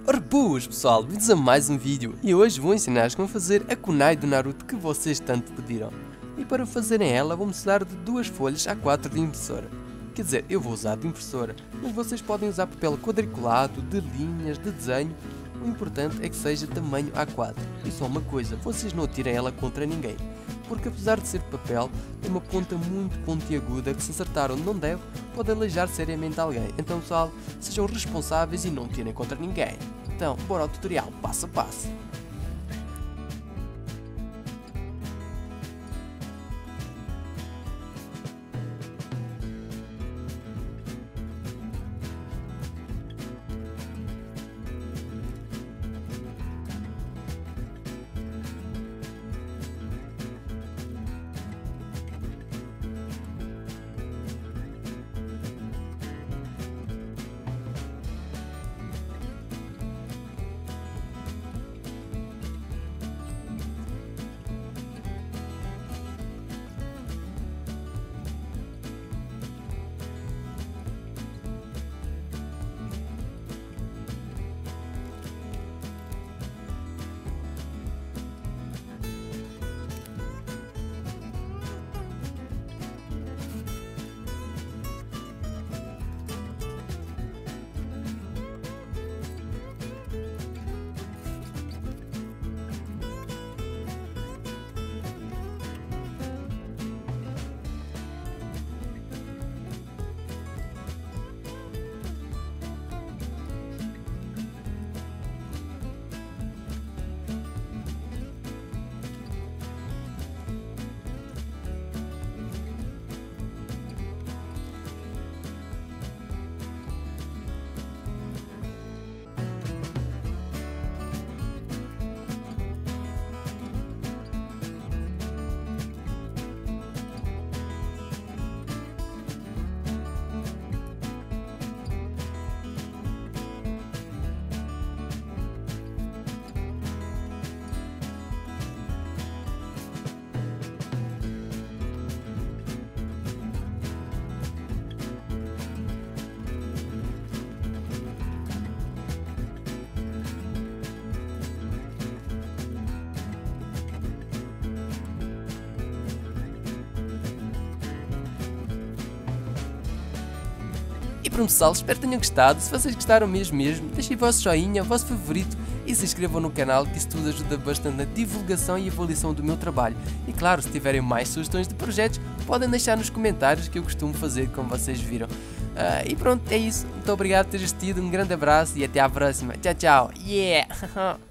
Ora boas pessoal, bem-vindos a mais um vídeo e hoje vou ensinar-vos como fazer a kunai do Naruto que vocês tanto pediram. E para fazerem ela vou precisar de duas folhas A4 de impressora. Quer dizer, eu vou usar de impressora, mas vocês podem usar papel quadriculado, de linhas, de desenho. O importante é que seja tamanho A4. E só uma coisa, vocês não atirem ela contra ninguém, porque apesar de ser de papel, tem uma ponta muito pontiaguda que se acertar onde não deve, pode aleijar seriamente alguém. Então pessoal, sejam responsáveis e não tirem contra ninguém. Então, bora ao tutorial, passo a passo. E pronto pessoal, espero que tenham gostado. Se vocês gostaram mesmo, deixem o vosso joinha, o vosso favorito e se inscrevam no canal, que isso tudo ajuda bastante na divulgação e avaliação do meu trabalho. E claro, se tiverem mais sugestões de projetos, podem deixar nos comentários, que eu costumo fazer, como vocês viram. E pronto, é isso. Muito obrigado por ter assistido, um grande abraço e até à próxima. Tchau, tchau. Yeah!